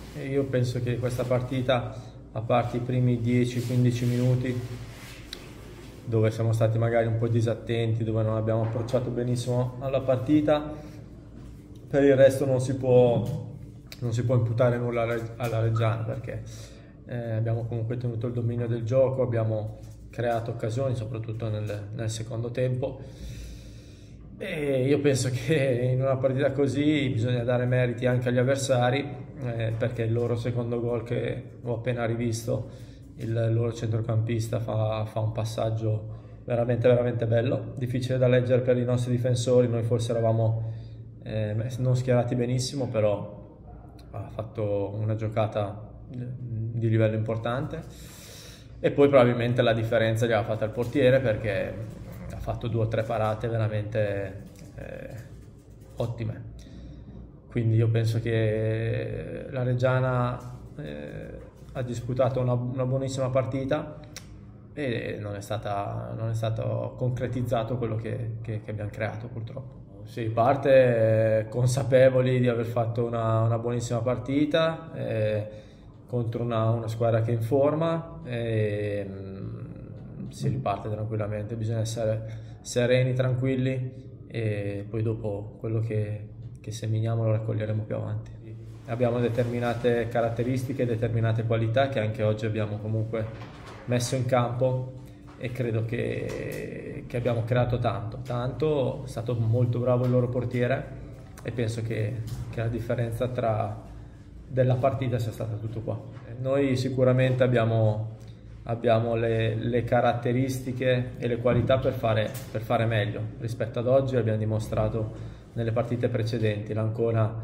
E io penso che questa partita, a parte i primi 10-15 minuti, dove siamo stati magari un po' disattenti, dove non abbiamo approcciato benissimo alla partita, per il resto non si può imputare nulla alla Reggiana, perché abbiamo comunque tenuto il dominio del gioco, abbiamo creato occasioni, soprattutto nel secondo tempo. E io penso che in una partita così bisogna dare meriti anche agli avversari, perché il loro secondo gol, che ho appena rivisto, il loro centrocampista fa un passaggio veramente bello, difficile da leggere per i nostri difensori. Noi forse eravamo non schierati benissimo, però ha fatto una giocata di livello importante. E poi probabilmente la differenza gliel'ha fatta il portiere, perché ha fatto 2 o 3 parate veramente ottime. Quindi io penso che la Reggiana ha disputato una buonissima partita e non è stato concretizzato quello che abbiamo creato, purtroppo. Si parte consapevoli di aver fatto una buonissima partita contro una squadra che è in forma, e si riparte tranquillamente. Bisogna essere sereni, tranquilli, e poi dopo quello che seminiamo lo raccoglieremo più avanti. Abbiamo determinate caratteristiche, determinate qualità che anche oggi abbiamo comunque messo in campo, e credo che abbiamo creato tanto. È stato molto bravo il loro portiere, e penso che la differenza della partita sia stata tutto qua. Noi sicuramente abbiamo le caratteristiche e le qualità per fare meglio rispetto ad oggi. Abbiamo dimostrato nelle partite precedenti. L'Ancona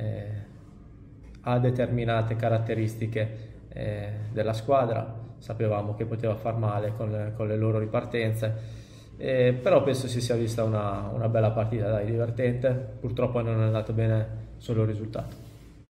ha determinate caratteristiche della squadra, sapevamo che poteva far male con le loro ripartenze, però penso si sia vista una bella partita, dai, divertente. Purtroppo non è andato bene solo il risultato.